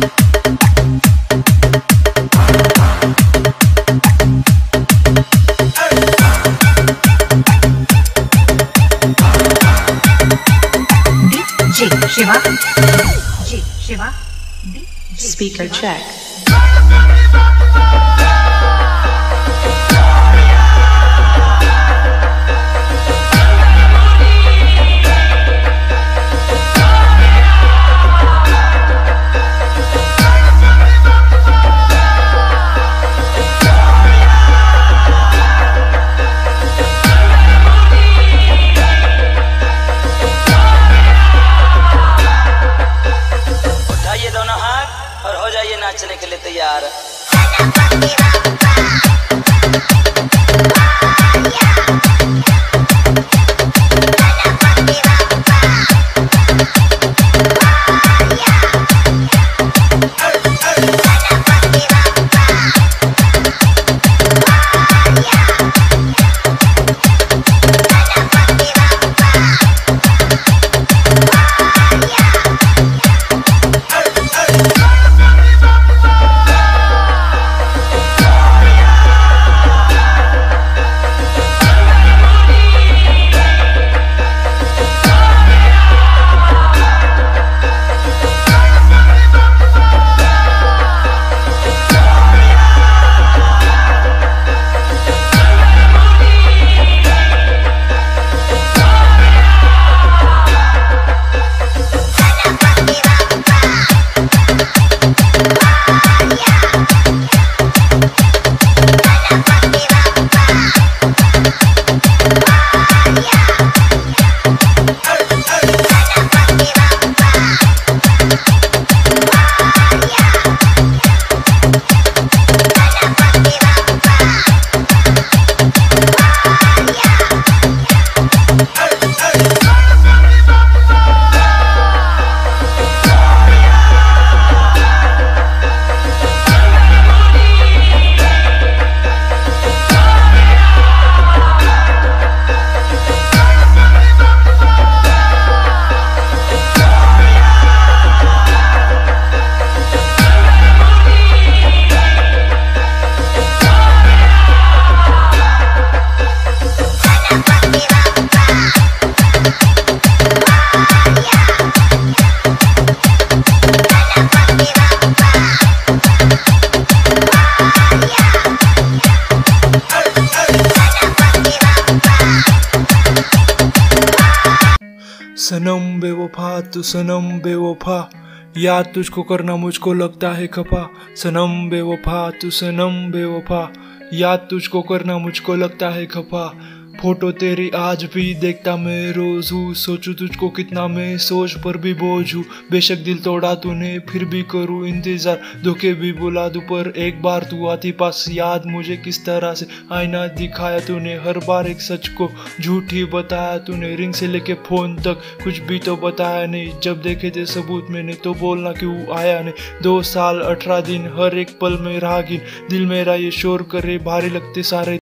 Shiva. Speaker check. और हो जाइए नाचने के लिए तैयार। सनम बेवफा तू सनम बेवफा, याद तुझको करना मुझको लगता है खफा। सनम बेवफा तू सनम बेवफा, याद तुझको करना मुझको लगता है खफा। फोटो तेरी आज भी देखता मैं रोज हूँ, सोचूं तुझको कितना मैं सोच पर भी बोझ हूँ। बेशक दिल तोड़ा तूने फिर भी करूँ इंतजार, धोखे भी बुला दूं पर एक बार तू आती पास। याद मुझे किस तरह से आईना दिखाया तूने, हर बार एक सच को झूठ ही बताया तूने। रिंग से लेके फोन तक कुछ भी तो बताया नहीं, जब देखे थे सबूत मैंने तो बोलना क्यों आया नहीं। 2 साल 18 दिन हर एक पल में राहगीर, दिल मेरा ये शोर करे भारी लगते सारे